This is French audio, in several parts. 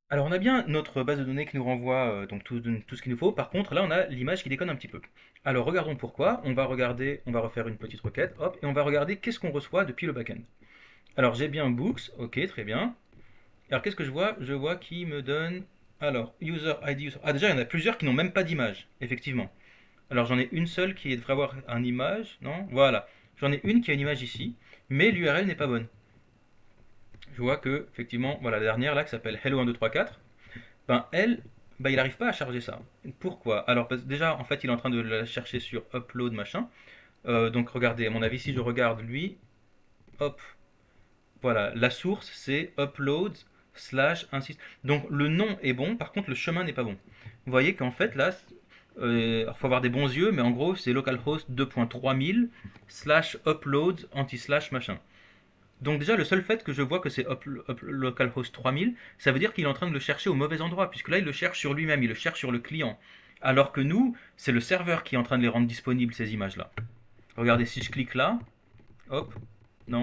Alors on a bien notre base de données qui nous renvoie donc tout ce qu'il nous faut. Par contre, là on a l'image qui déconne un petit peu. Alors regardons pourquoi. On va regarder, on va refaire une petite requête, hop, et on va regarder qu'est-ce qu'on reçoit depuis le backend. Alors j'ai bien books, ok, très bien. Alors qu'est-ce que je vois? Je vois qui me donne. Alors, user ID. Ah déjà, il y en a plusieurs qui n'ont même pas d'image, effectivement. Alors j'en ai une seule qui devrait avoir un image, non? Voilà. J'en ai une qui a une image ici, mais l'URL n'est pas bonne. Je vois que, effectivement, voilà, la dernière là qui s'appelle hello1234, ben elle, ben il n'arrive pas à charger ça. Pourquoi? Alors déjà, en fait, il est en train de la chercher sur upload machin. Donc regardez, à mon avis, si je regarde lui, hop, voilà, la source c'est upload slash ainsi. Donc le nom est bon, par contre le chemin n'est pas bon. Vous voyez qu'en fait là, il faut avoir des bons yeux, mais en gros c'est localhost 2.3000 slash upload anti slash machin. Donc déjà le seul fait que je vois que c'est localhost 3000, ça veut dire qu'il est en train de le chercher au mauvais endroit, puisque là il le cherche sur lui-même, il le cherche sur le client. Alors que nous, c'est le serveur qui est en train de les rendre disponibles ces images-là. Regardez, si je clique là, hop, non,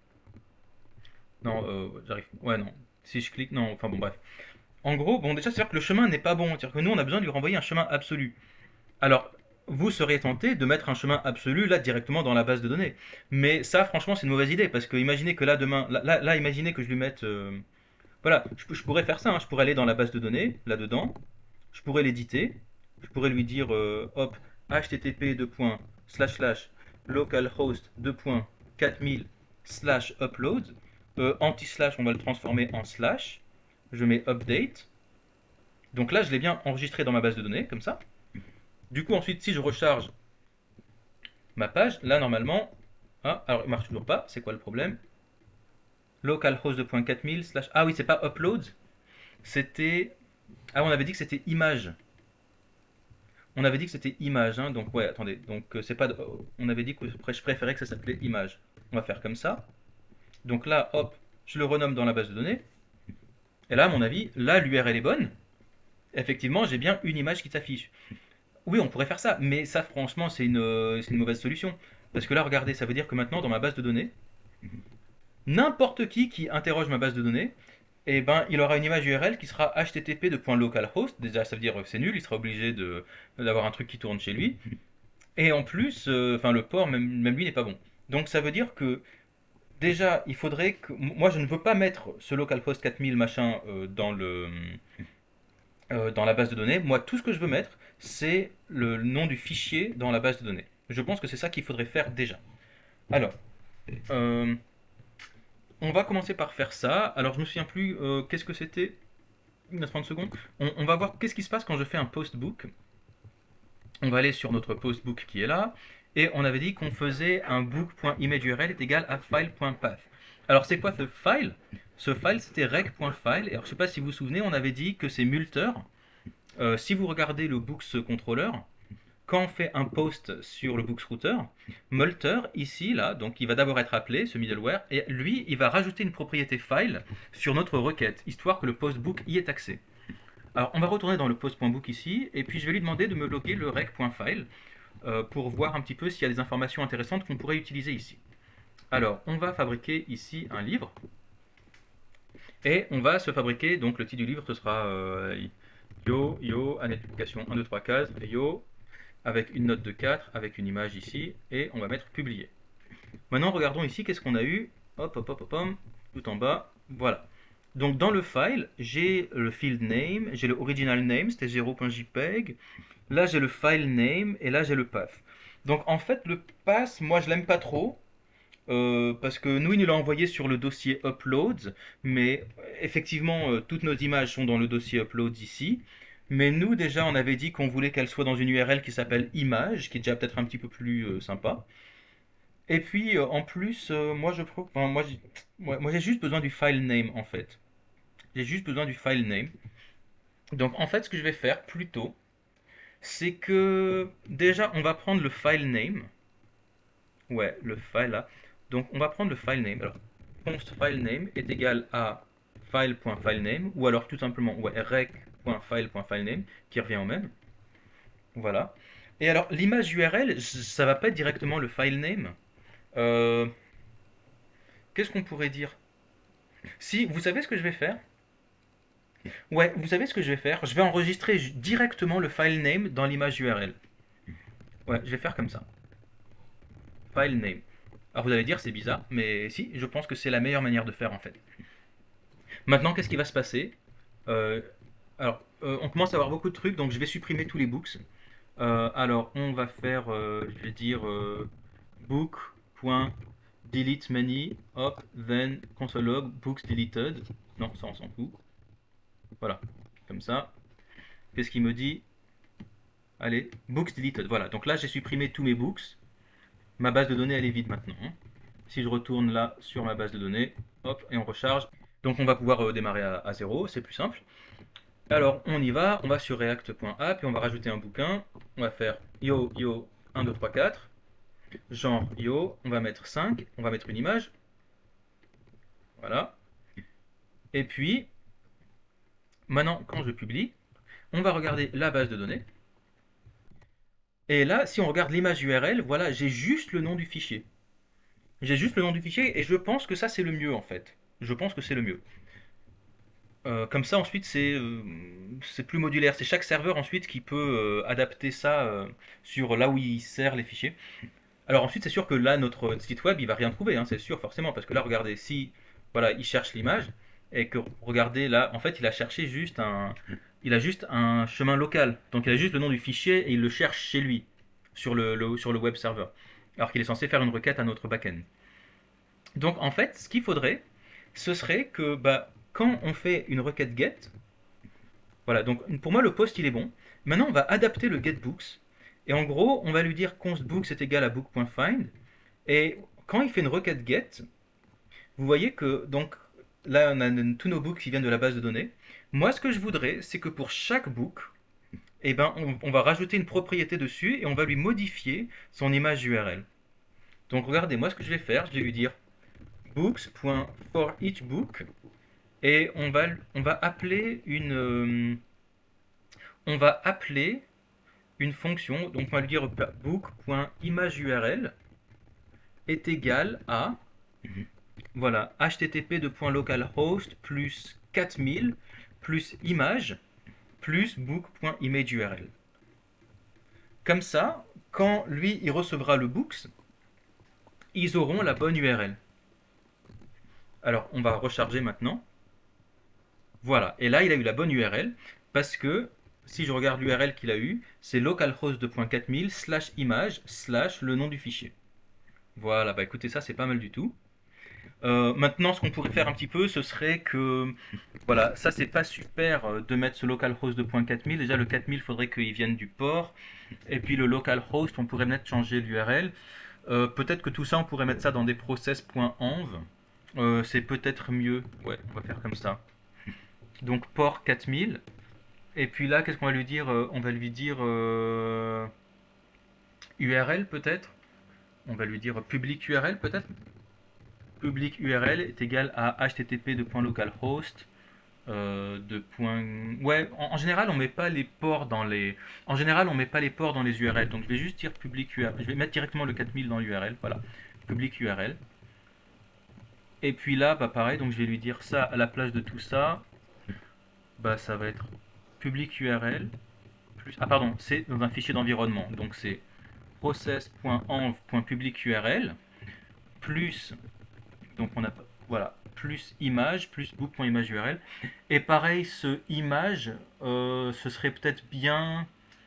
non, j'arrive. Ouais, non. Si je clique, non. Enfin bon, bref. En gros, bon, déjà, c'est-à-dire que le chemin n'est pas bon. C'est-à-dire que nous, on a besoin de lui renvoyer un chemin absolu. Alors, vous serez tenté de mettre un chemin absolu là directement dans la base de données. Mais ça, franchement, c'est une mauvaise idée. Parce que imaginez que là, demain, là, imaginez que je lui mette. Voilà, je pourrais faire ça, hein. Je pourrais aller dans la base de données, là-dedans. Je pourrais l'éditer. Je pourrais lui dire, hop, http localhost 2.4000 upload. Anti-slash, on va le transformer en slash. Je mets update. Donc là, je l'ai bien enregistré dans ma base de données, comme ça. Du coup, ensuite, si je recharge ma page, là, normalement. Ah, alors il marche toujours pas. C'est quoi le problème? Localhost 2.4000 slash. Ah oui, c'est pas upload. C'était. Ah, on avait dit que c'était image. On avait dit que c'était image, hein, donc ouais, attendez. Donc c'est pas. On avait dit que je préférais que ça s'appelait image. On va faire comme ça. Donc là, hop, je le renomme dans la base de données. Et là, à mon avis, là, l'URL est bonne. Effectivement, j'ai bien une image qui s'affiche. Oui, on pourrait faire ça, mais ça, franchement, c'est une mauvaise solution. Parce que là, regardez, ça veut dire que maintenant, dans ma base de données, n'importe qui interroge ma base de données, eh ben, il aura une image URL qui sera http://localhost. Déjà, ça veut dire que c'est nul, il sera obligé d'avoir un truc qui tourne chez lui. Et en plus, enfin, le port, même lui, n'est pas bon. Donc, ça veut dire que déjà, il faudrait que. Moi, je ne veux pas mettre ce localhost 4000 machin dans la base de données. Moi, tout ce que je veux mettre, c'est le nom du fichier dans la base de données. Je pense que c'est ça qu'il faudrait faire déjà. Alors, euh, on va commencer par faire ça. Alors, je me souviens plus qu'est-ce que c'était. 30 secondes. On va voir qu'est-ce qui se passe quand je fais un postbook. On va aller sur notre postbook qui est là. Et on avait dit qu'on faisait un book.imageURL est égal à file.path. Alors, c'est quoi ce file? Ce file, c'était rec.file. Et alors, je ne sais pas si vous vous souvenez, on avait dit que c'est Multer. Si vous regardez le Books Controller, quand on fait un post sur le Books Router, Multer, ici, là, donc il va d'abord être appelé, ce middleware, et lui, il va rajouter une propriété file sur notre requête, histoire que le postbook y ait accès. Alors, on va retourner dans le post.book ici, et puis je vais lui demander de me loguer le rec.file pour voir un petit peu s'il y a des informations intéressantes qu'on pourrait utiliser ici. Alors, on va fabriquer ici un livre, et on va se fabriquer, donc le titre du livre, ce sera yo, application 1, 2, 3 cases, yo, avec une note de 4, avec une image ici, et on va mettre publier. Maintenant, regardons ici, qu'est-ce qu'on a eu? Hop, hop, hop, hop, hop, tout en bas, voilà. Donc dans le file, j'ai le field name, j'ai le original name, c'était 0.jpeg. Là, j'ai le file name, et là, j'ai le path. Donc en fait, le path, moi, je l'aime pas trop. Parce que nous, il nous l'a envoyé sur le dossier uploads, mais effectivement, toutes nos images sont dans le dossier uploads ici. Mais nous, déjà, on avait dit qu'on voulait qu'elle soit dans une URL qui s'appelle image, qui est déjà peut-être un petit peu plus sympa. Et puis, en plus, moi, je trouve, enfin, moi, j'ai juste besoin du file name, en fait. J'ai juste besoin du file name. Donc, en fait, ce que je vais faire plutôt, c'est que déjà, on va prendre le file name. Ouais, le file là. Donc on va prendre le file name. Alors, const file name est égal à file.filename ou alors tout simplement ouais, rec.file.filename qui revient au même. Voilà. Et alors l'image URL, ça va pas être directement le file name. Euh, Qu'est-ce qu'on pourrait dire? Si, vous savez ce que je vais faire? Ouais, vous savez ce que je vais faire? Je vais enregistrer directement le file name dans l'image URL. Ouais, je vais faire comme ça. File name. Alors vous allez dire c'est bizarre, mais si, je pense que c'est la meilleure manière de faire en fait. Maintenant, qu'est-ce qui va se passer? Euh, on commence à avoir beaucoup de trucs, donc je vais supprimer tous les books. Alors, on va faire, je vais dire book.delete many, hop, then console log, books deleted. Non, ça on s'en fout. Voilà, comme ça. Qu'est-ce qu'il me dit? Allez, books deleted. Voilà, donc là j'ai supprimé tous mes books. Ma base de données elle est vide maintenant, hein. Si je retourne là sur ma base de données, hop, et on recharge. Donc on va pouvoir démarrer à 0, c'est plus simple. Alors on y va, on va sur react.app et on va rajouter un bouquin. On va faire yo yo 1, 2, 3, 4. Genre yo, on va mettre 5, on va mettre une image. Voilà. Et puis, maintenant quand je publie, on va regarder la base de données. Et là, si on regarde l'image URL, voilà, j'ai juste le nom du fichier. J'ai juste le nom du fichier et je pense que ça c'est le mieux en fait. Je pense que c'est le mieux. Comme ça ensuite c'est plus modulaire. C'est chaque serveur ensuite qui peut adapter ça sur là où il sert les fichiers. Alors ensuite c'est sûr que là notre site web il va rien trouver, hein, c'est sûr forcément parce que là regardez si voilà il cherche l'image et que regardez là en fait il a cherché il a juste un chemin local. Donc il a juste le nom du fichier et il le cherche chez lui sur le web server. Alors qu'il est censé faire une requête à notre backend. Donc en fait, ce qu'il faudrait, ce serait que bah, quand on fait une requête get, voilà, donc pour moi le post il est bon. Maintenant on va adapter le getBooks. Et en gros, on va lui dire constBooks est égal à book.find. Et quand il fait une requête get, vous voyez que donc là on a tous nos books qui viennent de la base de données. Moi ce que je voudrais, c'est que pour chaque book, eh ben, on va rajouter une propriété dessus et on va lui modifier son image URL. Donc regardez, moi ce que je vais faire, je vais lui dire books.forEachBook et on va appeler une fonction, donc on va lui dire book.imageURL est égal à voilà http://localhost plus 4000 plus image plus book.imageURL. Comme ça, quand lui il recevra le books, ils auront la bonne URL. Alors on va recharger maintenant. Voilà, et là il a eu la bonne URL parce que si je regarde l'URL qu'il a eu, c'est localhost 2.4000 slash image slash le nom du fichier. Voilà, bah écoutez, ça c'est pas mal du tout. Maintenant, ce qu'on pourrait faire un petit peu, ce serait que, voilà, ça c'est pas super de mettre ce localhost 2.4000. Déjà, le 4000, il faudrait qu'il vienne du port. Et puis le localhost, on pourrait peut-être changer l'URL. Peut-être que tout ça, on pourrait mettre ça dans des process.env. C'est peut-être mieux. Ouais, on va faire comme ça. Donc port 4000. Et puis là, qu'est-ce qu'on va lui dire? On va lui dire URL peut-être. On va lui dire public URL peut-être. Public URL est égal à http://localhost. Ouais, en général, on met pas les ports dans les. En général, on met pas les ports dans les URL. Donc je vais juste dire public URL. Je vais mettre directement le 4000 dans l'URL. Voilà, public URL. Et puis là, bah pareil. Donc je vais lui dire ça à la place de tout ça. Bah ça va être public URL plus. Ah pardon, c'est dans un fichier d'environnement. Donc c'est process.env.public URL plus. Donc on a voilà plus image plus book.image URL. Et pareil, ce image, ce serait peut-être bien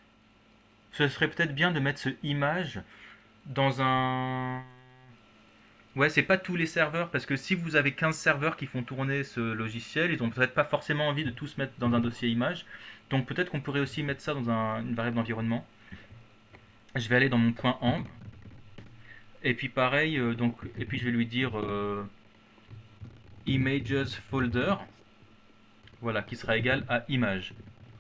de mettre ce image dans un. Ouais, c'est pas tous les serveurs, parce que si vous avez 15 serveurs qui font tourner ce logiciel, ils ont peut-être pas forcément envie de tous mettre dans un dossier image. Donc peut-être qu'on pourrait aussi mettre ça dans une variable d'environnement. Je vais aller dans mon point .env. Et puis pareil, et puis je vais lui dire images folder, voilà, qui sera égal à image.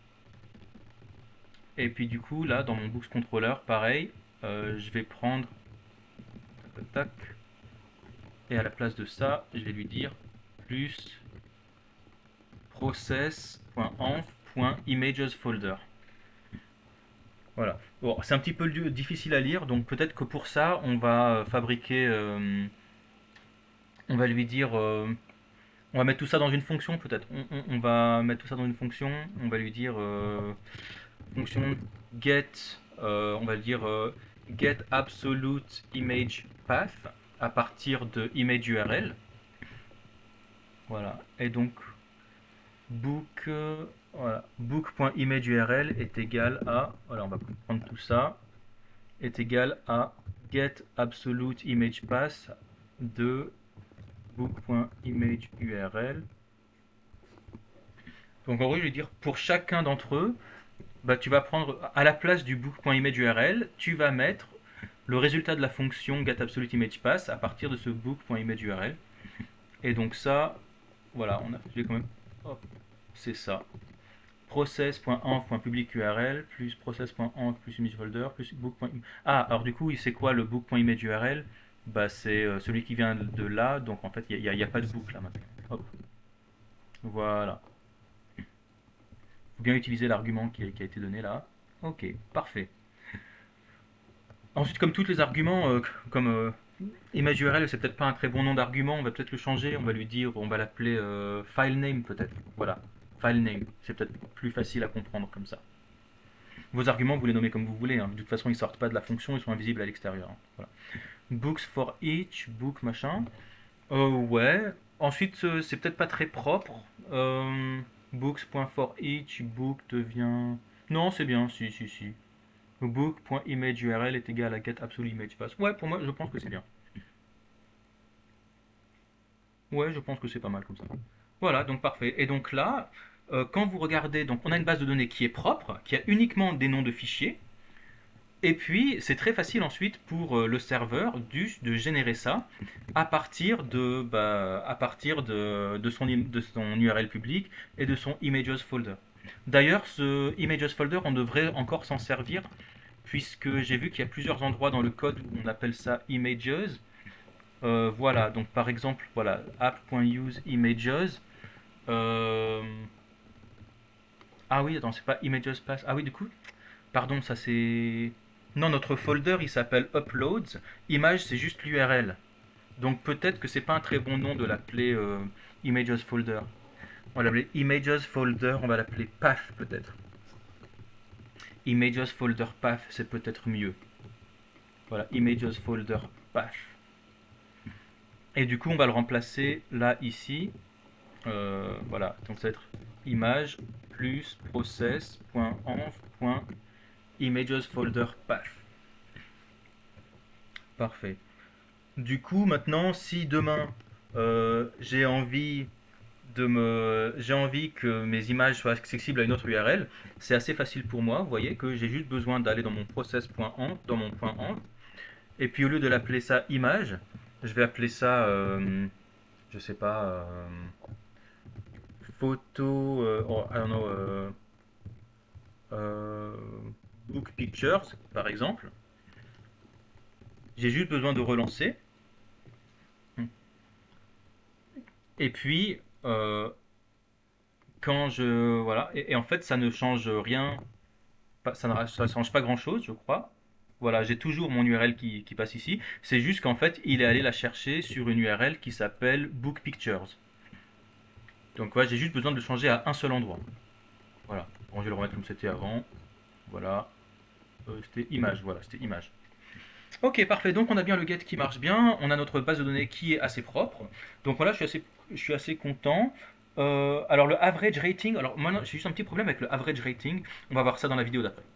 Et puis du coup, là, dans mon books controller, pareil, je vais prendre, tac, et à la place de ça, je vais lui dire plus process.env.imagesFolder. Voilà. Bon, c'est un petit peu difficile à lire, donc peut-être que pour ça, on va fabriquer, on va lui dire On va mettre tout ça dans une fonction peut-être. On va mettre tout ça dans une fonction. On va lui dire fonction get, on va le dire get absolute image path à partir de image URL. Voilà. Et donc book, voilà, book.imageURL est égal à, voilà, on va prendre tout ça, est égal à get absolute image path de book.imageURL. Donc en gros, je vais dire pour chacun d'entre eux, bah, tu vas prendre à la place du book.imageURL, tu vas mettre le résultat de la fonction getAbsoluteImagePath à partir de ce book.imageURL. Et donc ça, voilà, on a fait quand même, c'est ça. Process.env.publicURL plus process.env plus imageFolder plus book. Ah, alors du coup, c'est quoi le book.imageURL? Bah, c'est celui qui vient de là, donc en fait, il n'y a pas de book là maintenant. Hop. Voilà. Il faut bien utiliser l'argument qui a été donné là. Ok, parfait. Ensuite, comme tous les arguments, comme ImageURL, c'est peut-être pas un très bon nom d'argument, on va peut-être le changer, on va lui dire, on va l'appeler filename peut-être. Voilà, filename, c'est peut-être plus facile à comprendre comme ça. Vos arguments, vous les nommez comme vous voulez, hein. De toute façon, ils sortent pas de la fonction, ils sont invisibles à l'extérieur. Hein. Voilà. Books for each, book machin. Ouais. Ensuite, c'est peut-être pas très propre. Books.for-each, book devient... Non, c'est bien, si. Book.imageURL est égal à getAbsoluteImagePath. Ouais, pour moi, je pense que c'est bien. Ouais, je pense que c'est pas mal comme ça. Voilà, donc parfait. Et donc là, quand vous regardez, donc on a une base de données qui est propre, qui a uniquement des noms de fichiers. Et puis, c'est très facile ensuite pour le serveur de générer ça à partir de son URL public et de son images folder. D'ailleurs, ce images folder, on devrait encore s'en servir puisque j'ai vu qu'il y a plusieurs endroits dans le code où on appelle ça images. Voilà, donc par exemple, voilà, app.useImages. Ah oui, attends, c'est pas images pass. Ah oui, du coup, pardon, ça c'est... Non, notre folder il s'appelle uploads. Image c'est juste l'URL. Donc peut-être que c'est pas un très bon nom de l'appeler images folder. On va l'appeler images folder, on va l'appeler path peut-être. Images folder path, c'est peut-être mieux. Voilà, images folder path. Et du coup, on va le remplacer là, ici. Voilà, donc ça va être image plus process.env.imagesFolderPath. Parfait. Du coup, maintenant, si demain j'ai envie que mes images soient accessibles à une autre URL, c'est assez facile pour moi. Vous voyez que j'ai juste besoin d'aller dans mon process.env, dans mon .env, et puis au lieu de l'appeler ça image, je vais appeler ça, je sais pas, photo, I don't know, book pictures par exemple. J'ai juste besoin de relancer. Et puis, quand je... Voilà, et en fait, ça ne change rien, ça ne change pas grand-chose, je crois. Voilà, j'ai toujours mon URL qui passe ici. C'est juste qu'en fait, il est allé la chercher sur une URL qui s'appelle Book Pictures. Donc voilà, j'ai juste besoin de le changer à un seul endroit. Voilà, bon, je vais le remettre comme c'était avant. Voilà, c'était image, voilà, c'était image. Ok, parfait, donc on a bien le get qui marche bien, on a notre base de données qui est assez propre. Donc voilà, je suis assez content. Alors le average rating, alors moi j'ai juste un petit problème avec le average rating, on va voir ça dans la vidéo d'après.